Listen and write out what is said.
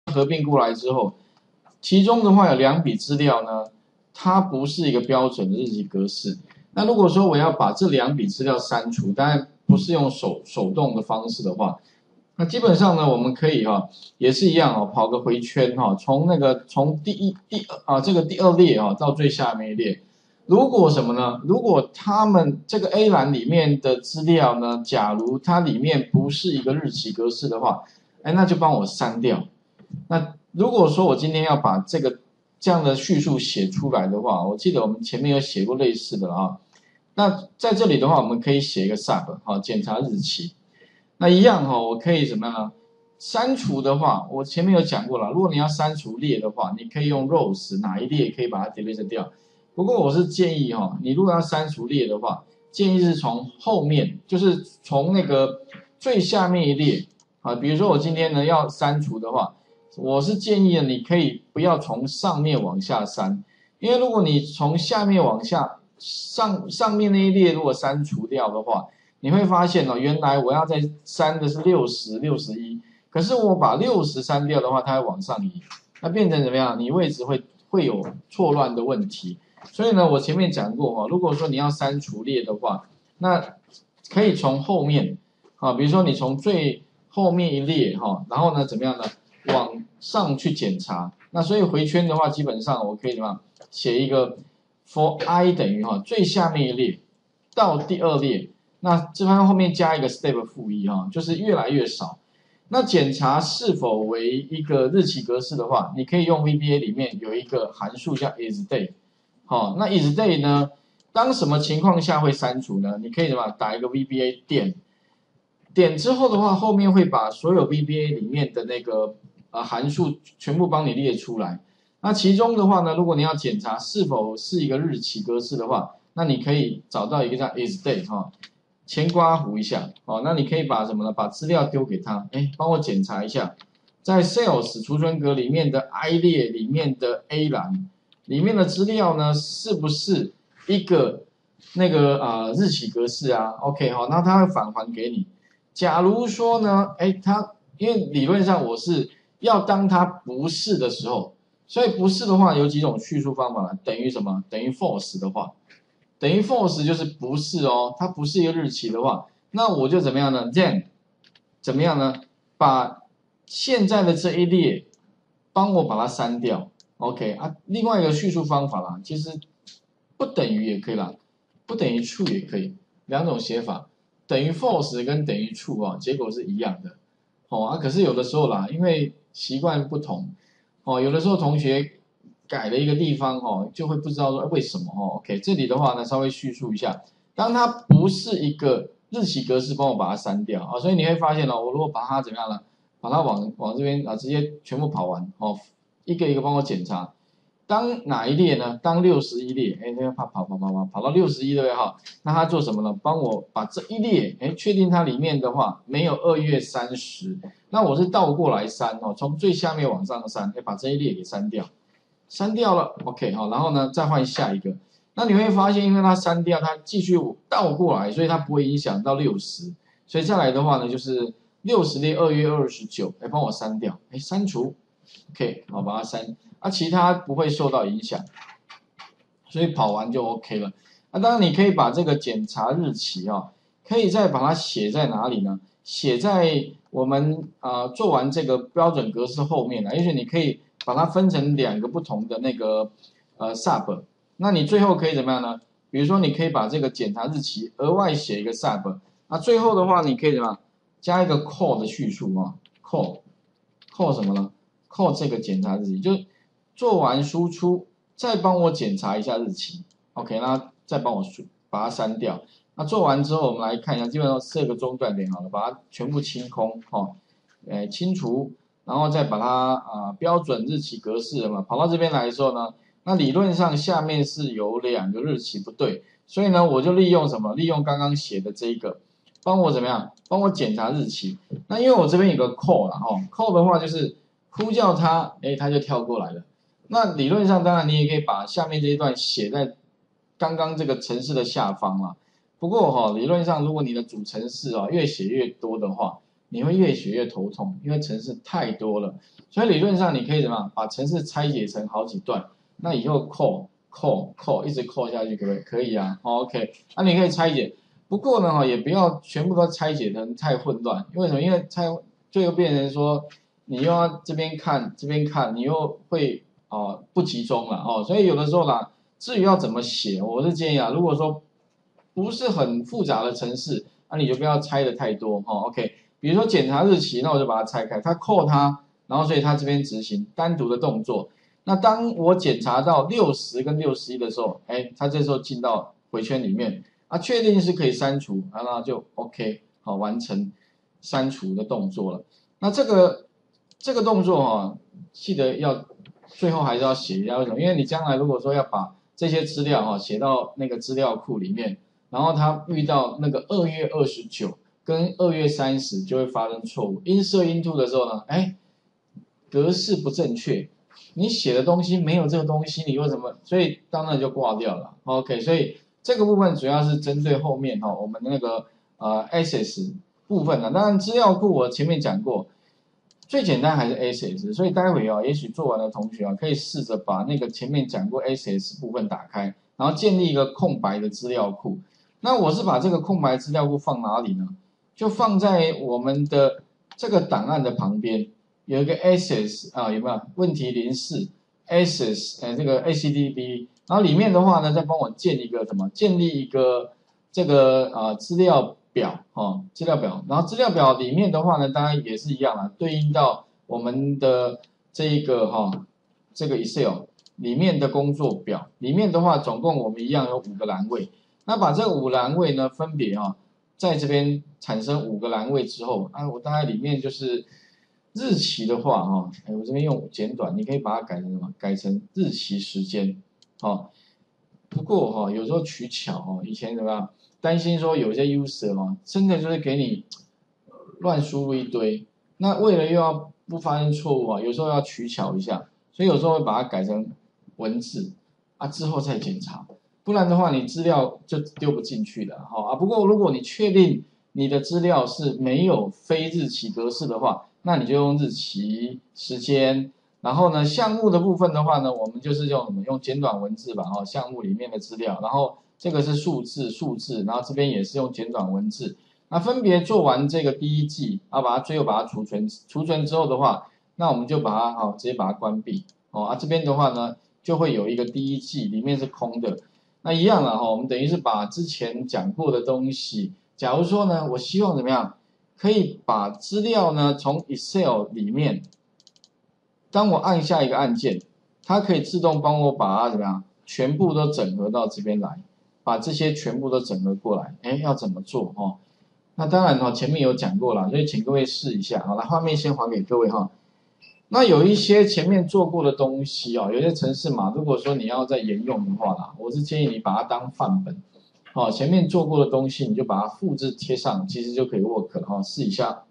合并过来之后，其中的话有2笔资料呢，它不是一个标准的日期格式。那如果说我要把这2笔资料删除，当然不是用手动的方式的话，那基本上呢，我们可以也是一样跑个回圈从这个第二列到最下面一列。如果什么呢？如果他们这个 A 栏里面的资料呢，假如它里面不是一个日期格式的话，那就帮我删掉。那如果说我今天要把这样的叙述写出来的话，我记得我们前面有写过类似的那在这里的话，我们可以写一个 sub 检查日期。那一样我可以怎么样呢？删除的话，我前面有讲过了，如果你要删除列的话，你可以用 rows 哪一列可以把它 delete 掉。不过我是建议你如果要删除列的话，建议是从后面，就是从那个最下面一列比如说我今天呢要删除的话，我是建议你可以不要从上面往下删，因为如果你从下面往下上面那一列如果删除掉的话，你会发现原来我要再删的是60、61，可是我把60删掉的话，它会往上移，那变成怎么样？你位置会有错乱的问题。所以呢，我前面讲过如果说你要删除列的话，那可以从后面比如说你从最后面一列然后呢怎么样呢？往上去检查。那所以回圈的话，基本上我可以怎么样写一个 for i 等于最下面一列到第2列，那这方后面加一个 step 负1就是越来越少。那检查是否为一个日期格式的话，你可以用 VBA 里面有一个函数叫 isDate。那 isDate 呢，当什么情况下会删除呢？你可以怎么打一个 VBA 点之后的话，后面会把所有 VBA 里面的那个函数全部帮你列出来。那其中的话呢，如果你要检查是否是一个日期格式的话，那你可以找到一个叫 isDate 前刮弧一下那你可以把什么呢？把资料丢给他，帮我检查一下，在 Sales 储存格里面的 I 列里面的 A 栏里面的资料呢，是不是一个那个日期格式啊 ？OK 那他会返还给你。假如说呢，因为理论上我是要当它不是的时候，所以不是的话有几种叙述方法等于什么？等于 false 的话，等于 false 就是不是它不是一个日期的话，那我就怎么样呢 ？then 怎么样呢？把现在的这一列帮我把它删掉。OK 另外一个叙述方法啦，其实不等于也可以啦，不等于 true 也可以，2种写法，等于 false 跟等于 true结果是一样的可是有的时候啦，因为习惯不同有的时候同学改了一个地方就会不知道说为什么OK 这里的话呢，稍微叙述一下，当它不是一个日期格式，帮我把它删掉所以你会发现我如果把它怎么样呢？把它往这边直接全部跑完一个一个帮我检查。当哪一列呢？当61列，跑到61对不对那他做什么呢？帮我把这一列，确定它里面的话没有2月30，那我是倒过来删从最下面往上删，把这一列给删掉了 ，OK 然后呢再换下一个。那你会发现，因为它删掉，它继续倒过来，所以它不会影响到60，所以再来的话呢，就是60列2月29，帮我删掉，删除 ，OK 把它删。其他不会受到影响，所以跑完就 OK 了。当然你可以把这个检查日期可以再把它写在哪里呢？写在我们做完这个标准格式后面也许你可以把它分成2个不同的那个sub。那你最后可以怎么样呢？比如说你可以把这个检查日期额外写一个 sub。最后的话你可以怎么样？加一个 call 的叙述call 什么呢 ？call 这个检查日期就做完输出，再帮我检查一下日期 ，OK， 那再帮我把它删掉。那做完之后，我们来看一下，基本上设个中断点好了，把它全部清空清除，然后再把它标准日期格式跑到这边来的时候呢，那理论上下面是有2个日期不对，所以呢，我就利用什么？利用刚刚写的这一个，帮我怎么样？帮我检查日期。那因为我这边有个 call 啦call 的话就是呼叫它，它就跳过来了。那理论上，当然你也可以把下面这一段写在刚刚这个程式的下方啦。不过理论上，如果你的主程式越写越多的话， 你会越写越头痛，因为程式太多了。所以理论上你可以怎么样把程式拆解成好几段，那以后扣一直扣下去，可不可以？可以啊。OK， 那你可以拆解，不过呢也不要全部都拆解成太混乱，因为什么？因为最后变成说你又要这边看这边看，你又会不集中了所以有的时候啦，至于要怎么写，我是建议如果说不是很复杂的程式，那你就不要拆的太多OK， 比如说检查日期，那我就把它拆开，它扣它，然后所以它这边执行单独的动作。那当我检查到60跟61的时候，它这时候进到回圈里面确定是可以删除那就 OK 完成删除的动作了。那这个动作记得要最后还是要写一下，为什么？因为你将来如果说要把这些资料写到那个资料库里面，然后它遇到那个2月29跟2月30就会发生错误，insert into 的时候呢，格式不正确，你写的东西没有这个东西，你为什么？所以当然就挂掉了。OK， 所以这个部分主要是针对后面我们的那个access 部分当然资料库我前面讲过，最简单还是 access， 所以待会也许做完的同学可以试着把那个前面讲过 access 部分打开，然后建立一个空白的资料库。那我是把这个空白资料库放哪里呢？就放在我们的这个档案的旁边，有一个 access 有没有？问题04 access 这个 ACDB， 然后里面的话呢，再帮我建一个什么？建立一个这个资料表资料表，然后资料表里面的话呢，当然也是一样对应到我们的这一个这个 Excel 里面的工作表里面的话，总共我们一样有5个栏位。那把这5栏位呢，分别在这边产生5个栏位之后我大概里面就是日期的话我这边用简短，你可以把它改成什么？改成日期时间不过有时候取巧以前怎么样？担心说有些 user 真的就是给你乱输入一堆，那为了又要不发现错误有时候要取巧一下，所以有时候会把它改成文字之后再检查。不然的话，你资料就丢不进去的不过如果你确定你的资料是没有非日期格式的话，那你就用日期、时间，然后呢，项目的部分的话呢，我们就是用什么？用简短文字吧项目里面的资料，然后这个是数字，然后这边也是用简短文字。那分别做完这个第一季，最后把它储存之后的话，那我们就把它直接把它关闭这边的话呢，就会有一个第一季里面是空的。那一样我们等于是把之前讲过的东西，假如说呢，我希望怎么样，可以把资料呢从 Excel 里面，当我按下一个按键，它可以自动帮我把它怎么样，全部都整合到这边来，把这些全部都整合过来。要怎么做那当然前面有讲过了，所以请各位试一下来，画面先还给各位那有一些前面做过的东西有些程式码，如果说你要再沿用的话我是建议你把它当范本前面做过的东西你就把它复制贴上，其实就可以 work 了试一下。